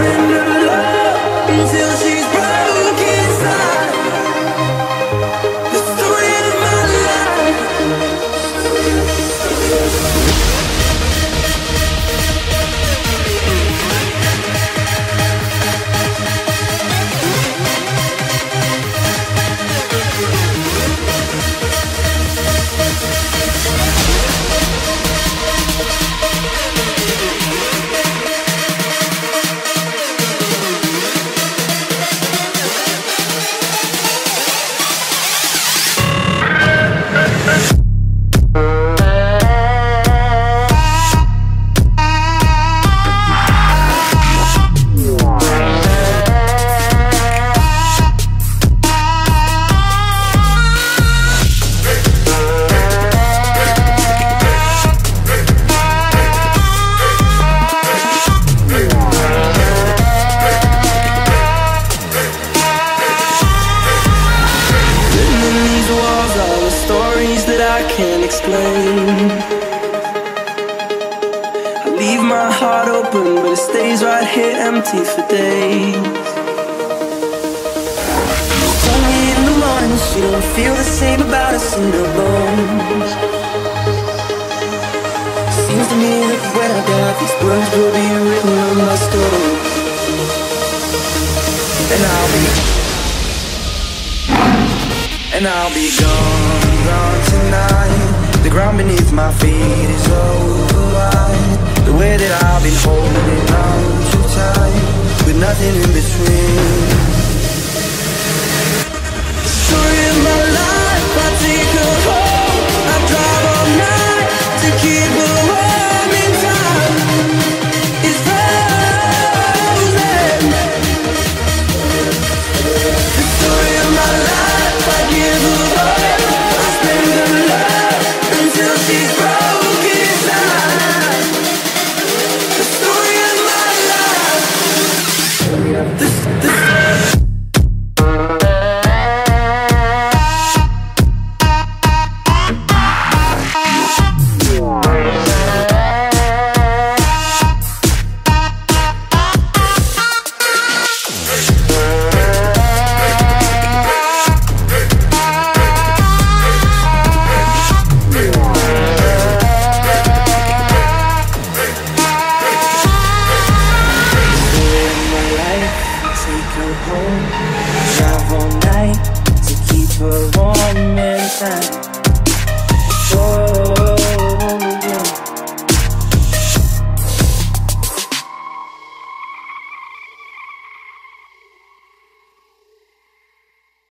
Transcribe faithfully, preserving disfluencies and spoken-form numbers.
spend her love until she's broke inside. The story of my life. Can't explain. I leave my heart open, but it stays right here empty for days. She told me in the morning she don't feel the same about us in her bones. Seems to me that when I die, these words will be written on my stone. And I'll be And I'll be gone, gone tonight. The ground beneath my feet is over wide. The way that I've been holding on too tight, with nothing in between. The story of my life, I take her home. I drive all night to keep her warm in time. It's frozen. The story of my life, I give her all. I spend her love until she's broke inside. The story of my life. The